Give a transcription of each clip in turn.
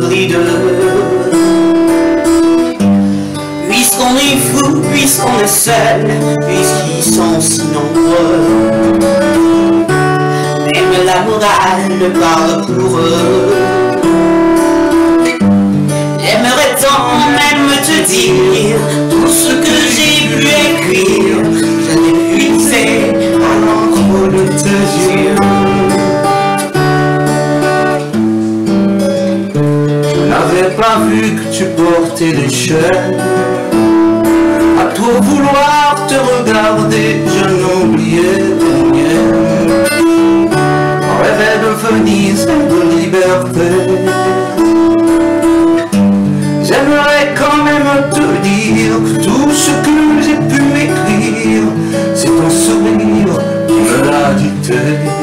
solides. Puisqu'on est fou, puisqu'on est seul, puisqu'ils sont si nombreux, même la morale parle pour eux. J'aimerais tant même te dire tout ce que j'ai pu écrire, je l'ai puisé à l'encre de tes yeux. Je n'avais pas vu que tu portais des chaînes. À toi vouloir te regarder, je n'oubliais tes miennes. On rêvait de Venise et de liberté. J'aimerais quand même te dire que tout ce que j'ai pu écrire, c'est ton sourire qui me l'a dicté.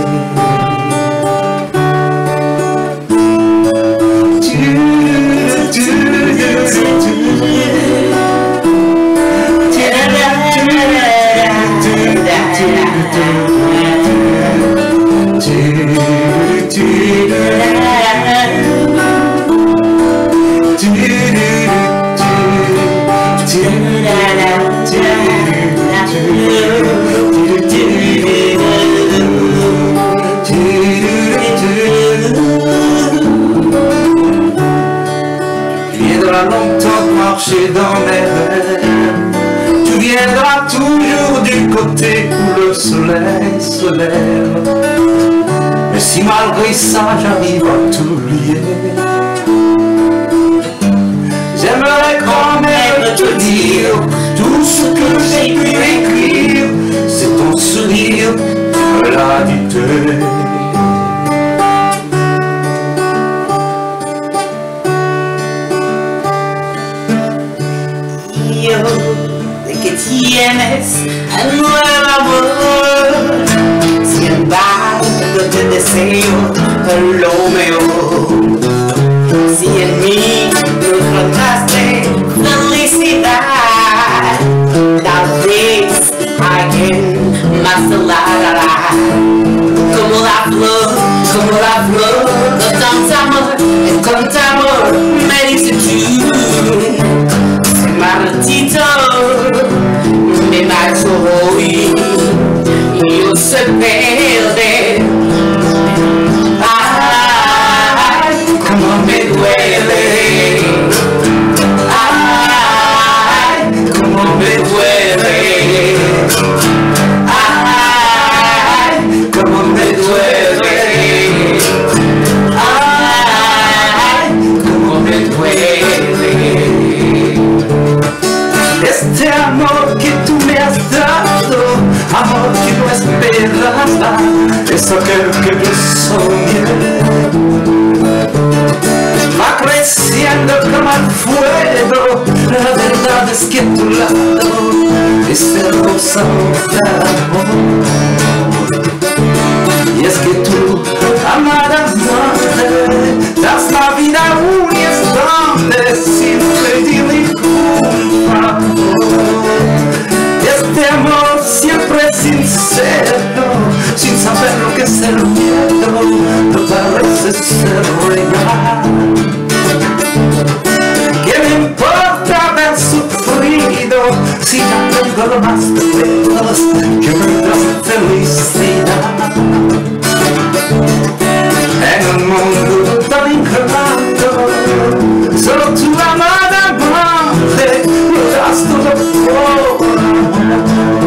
Longtemps marcher dans mes rêves, tu viendras toujours du côté où le soleil se lève. Mais si malgré ça j'arrive à t'oublier, j'aimerais quand même te dire tout ce que j'ai pu écrire, c'est ton sourire qui me l'a dicté. De que tienes al nuevo amor, sin embargo te deseo lo mejor. Si en mí encontraste felicidad, tal vez alguien más la dará. Como la flor, con tanto amor me dice tú. Martito, me marcho hoy y yo se pierde. Ay, cómo me duele. Ay, cómo me duele. Ay, cómo me duele. Ay, cómo me duele. Este amor que tú me has dado, amor que no esperaba, es aquel que yo soñé. Va creciendo como el fuego, la verdad es que a tu lado es hermosa mujer amor. Y es que tú, amada madre, das la vida a un instante sin pedir ningún favor. Este amor siempre es sincero, sin saber lo que es el miedo, no parece ser real. ¿Qué me importa haber sufrido si ya tengo lo más de lejos que me da felicidad? En un mundo tan ingrato, solo tu amada madre lo das todo por amor.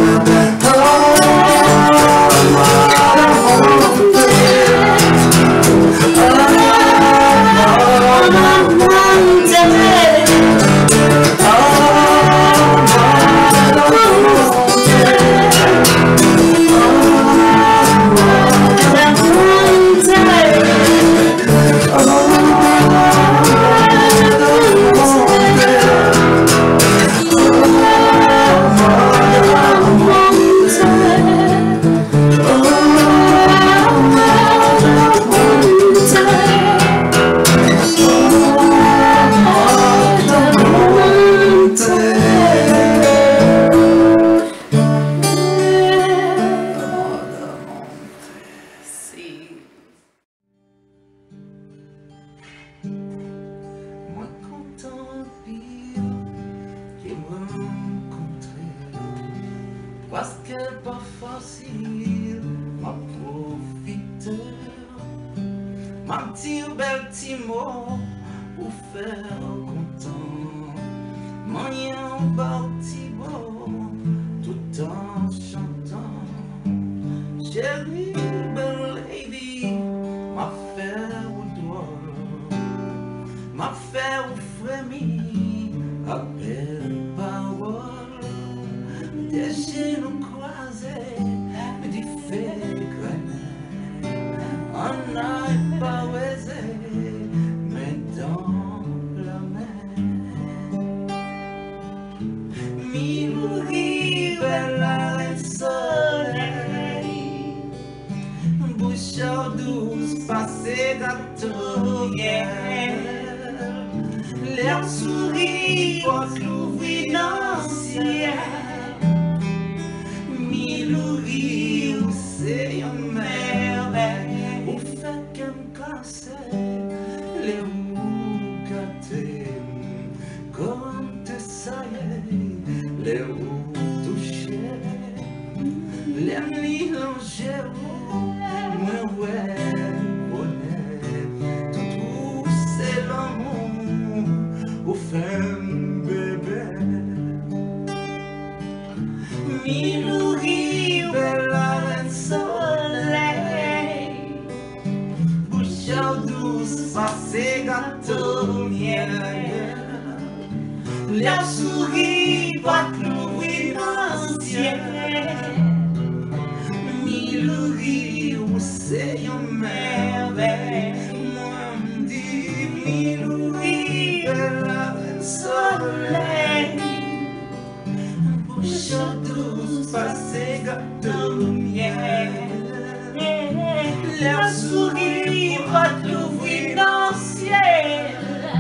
pas facile, ma profiteur. Ma petit bel petit mot pour faire content. Moyen parti beau tout en chantant. Chérie, belle lady, ma faire au doigt, ma faire au frémir, à belle parole. Des genoux croisés, des faits grenades, on n'a pas osé, mais dans la mer. Mi bella soleil, bouche douce, passé gâteau, l'air sourit, porte l'ouvrir dans le ciel. Mi c'est une merveille, au fait qu'elle me casse les roues gâtées, comme te saillait, les roues touchées, les mélangées, moi ouais, bonnet, tout c'est l'amour, au fait bébé. Mi bella soleil, bouche douce, passé gâteau, miel. L'air sourit, pas cloué dans le ciel. Mi c'est une merveille. Moi me dis, mi bella soleil, bouche douce, passé gâteau, miel. L'air sourit, va l'ouvrir dans le ciel.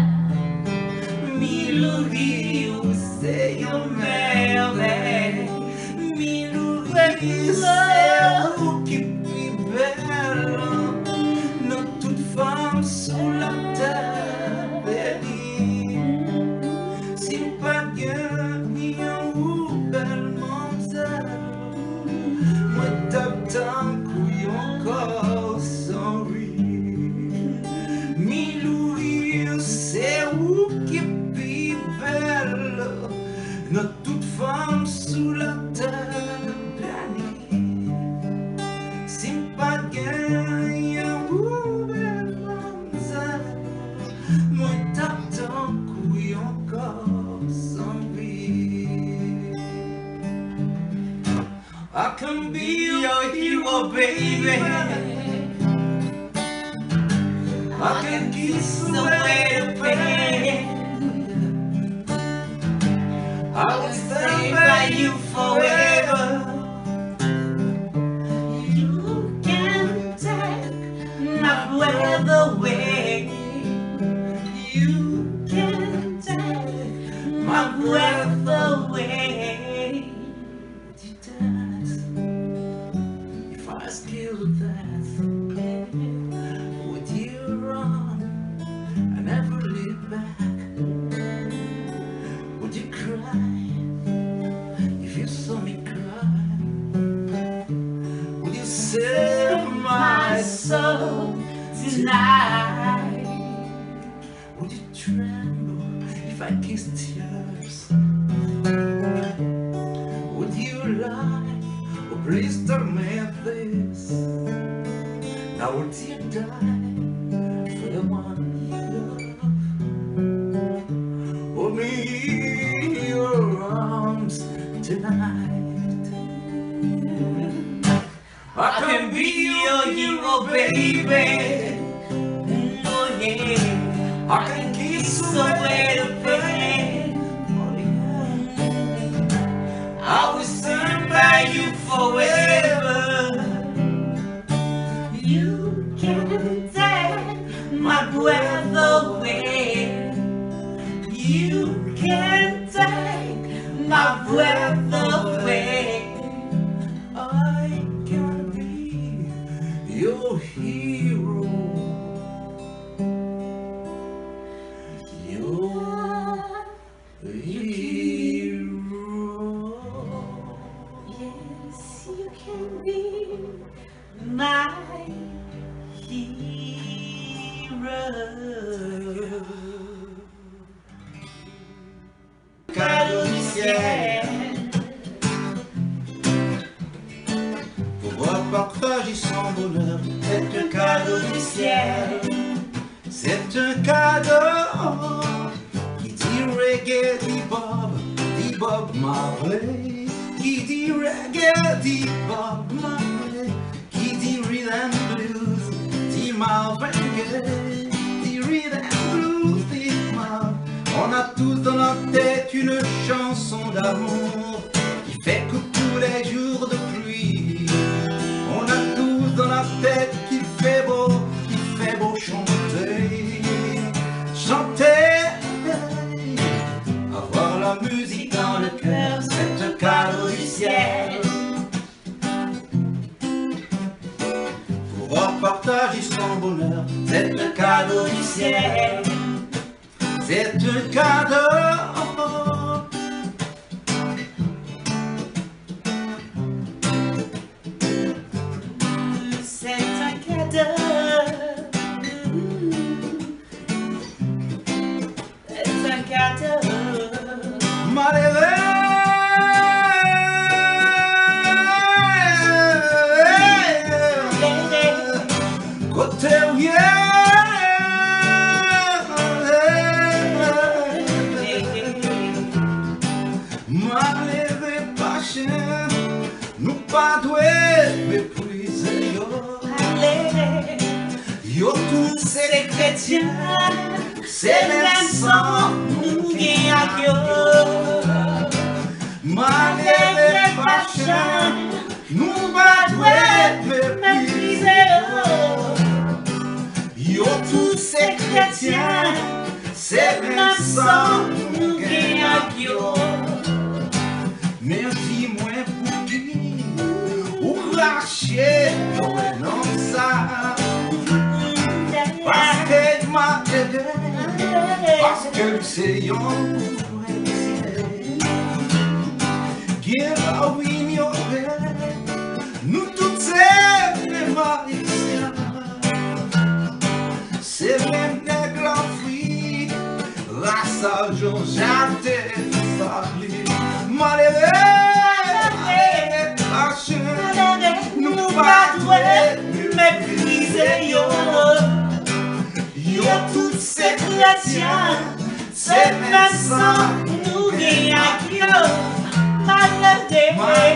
Mi c'est une merveille. Mi c'est vous qui plus belle. Nos toutes femmes sous la terre, baby. Si pas bien, ni un ou belle mamzelle. Moi tape tant couille encore sans rire. Mi c'est où qui est plus belle. Notre toute femme sous la terre bénie. Si pas gagne ou belle mamzelle. Moi tape tant couille encore sans rire. I can be your hero, baby. I can kiss away the pain. I will stand by you forever. You can take my breath away. You can take my breath away. If I skill that, would you run and never look back? Would you cry if you saw me cry? Would you save my soul tonight? Would you tremble if I kissed yours? Would you lie? Oh, please tell me this. Now would you die for the one you love? Hold me in your arms tonight. I can be your hero, baby. Oh yeah, I can kiss away the pain. Oh yeah, I will stand by you forever. You can take my breath away. You can take my breath away. I can be your hero. be my hero. Cadeau du ciel, pouvoir partager son bonheur, c'est un cadeau du ciel. c'est un cadeau qui dit reggae, dit Bob Marley, qui dit reggae, dit Bob Marley, qui dit rhythm blues, dit Marvin Gaye, dit rhythm blues, dit Marvin. On a tous dans notre tête une chanson d'amour qui fait coucou les jours de pluie. On a tous dans notre tête qu'il fait beau chanter, chanter, avoir la musique dans le cœur, c'est un cadeau du ciel. Pouvoir partager son bonheur, c'est un cadeau du ciel. C'est un cadeau. C'est un cadeau. C'est un cadeau. Malheureux. Côté malheureux pas cher, nous pas doués mépriser yo. Yo tous ces chrétiens, c'est même sans nous qui a yo. Malheureux pas cher, nous pas doués mépriser yo. Yo tous ces chrétiens, c'est même sans nous qui a yo. Mais dis-moi pour qui ou lâcher non ça parce que m'a aidé, parce que c'est yon qui est là où ignorer nous toutes ces maïsiens, c'est même nègres enfouis la sage j'attends malheureux, nous pas doués mépriser yo. Yo tous ces chrétiens, c'est même sans nous qui a yo. Malheureux,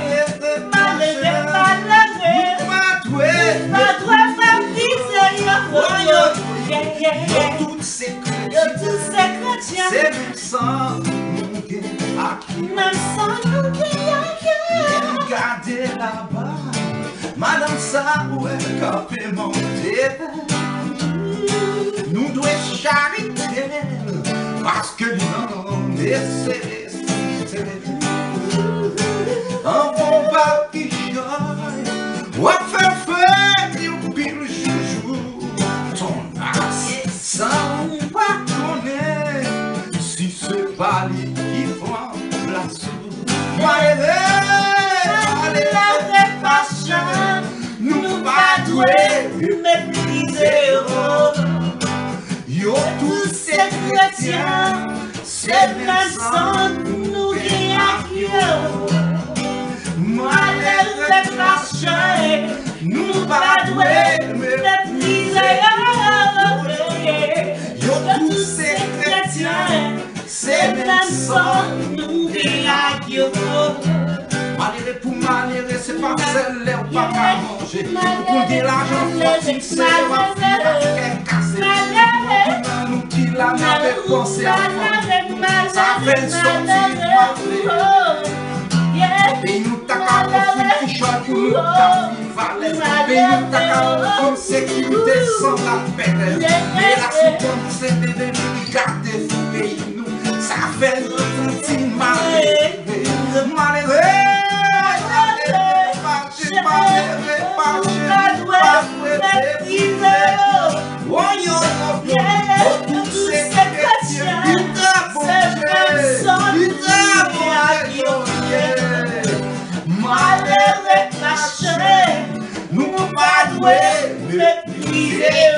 pas doués mépriser yo. Yo tous ces chrétiens, c'est même sans nous qui a yo. Regardez là-bas, madame ça où elle capé monter. Nous devons chariter parce que nous nécessité. Un bon bas qui chante, ou à faire faire du pire joujou. Ton accent pas connaître si c'est pas lui qui prend la soupe. Nous pas doués mépriser yo tous ces chrétiens, c'est même sans nous qui a yo. Malheureux marcher, nous pas doués mépriser yo tous ces chrétiens, c'est même sans nous qui a yo. Malheureux pour malheureux, c'est pas celle-là ou pas qu'à manger. Pour dire l'argent, faut fixer, on va faire casser. Nous qui la n'avait pensé à faire, ça fait une sortie et nous t'accordons une fichette pour nous t'accorder. Et nous t'accordons une sécurité sans la peine. Mais la seconde, c'est de garder ce pays. Ça fait une sortie malheureux. Malheureux, méprisé.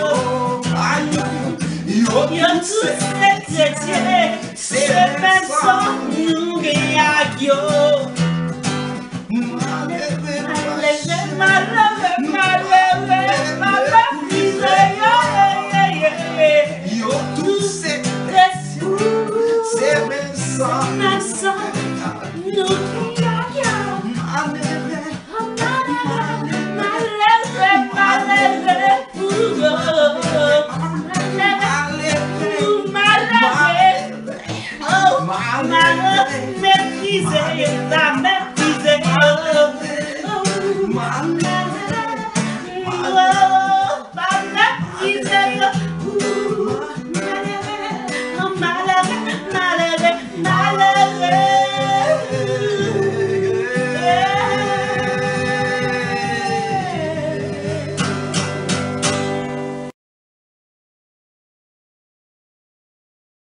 Yo tous les chrétiens, c'est même sans nous guérir. Yo tous ces c'est même sans nous guérir. Oh,